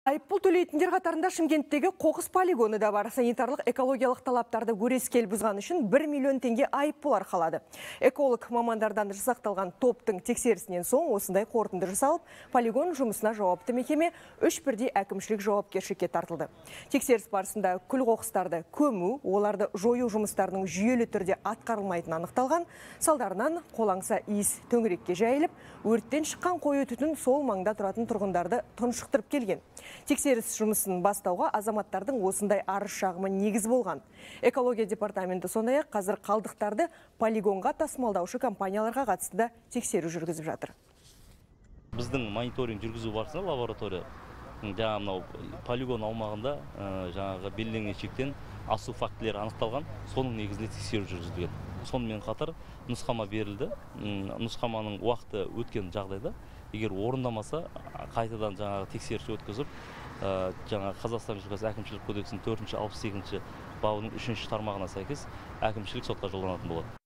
Айыппұл төлейтіндер қатарында Шымкенттегі қоқыс полигоны да бар. Санитарлық экологиялық талаптарды өрескел бұзған үшін 1 миллион теңге айыппұл арқалады. Эколог мамандардан жасақталған топтың тексерісінен соң осындай қорытынды жасалып, полигон жұмысына жауапты мекеме 3 бірдей әкімшілік жауапкершілікке тартылды. Тексеріс барысында күл қоқыстарды көму, оларды жою жұмыстарының жүйелі түрде атқарылмайтыны анықталған. Салдарынан қолаңса иіс төңірекке жайылып, өрттен шыққан қою түтін сол маңда тұратын тұрғындарды тұншықтырып келген. Тексеріс жұмысын бастауға азаматтардың осындай арыз шағымы негіз болған. Экология департаменті сондай-ақ қазір қалдықтарды полигонға тасымалдаушы компанияларға қатысты да тексеру жүргізіп жатыр. Біздің мониторинг жүргізу барысында лаборатория жаңағы полигон аумағында жаңағы белгіленген шектен асу фактілері анықталған, соның негізінде тексеру жүргізілген. Сонымен қатар нұсқама берілді. Нұсқаманың уақыты өткен жағдайда, егер орындамаса, қайтадан жаңағы тексеріс өткізіп, жаңағы Қазақстан Республикасы әкімшілік кодексінің 4-68 бабының 3-ші тармағына сәйкес әкімшілік сотқа жолданатын болады.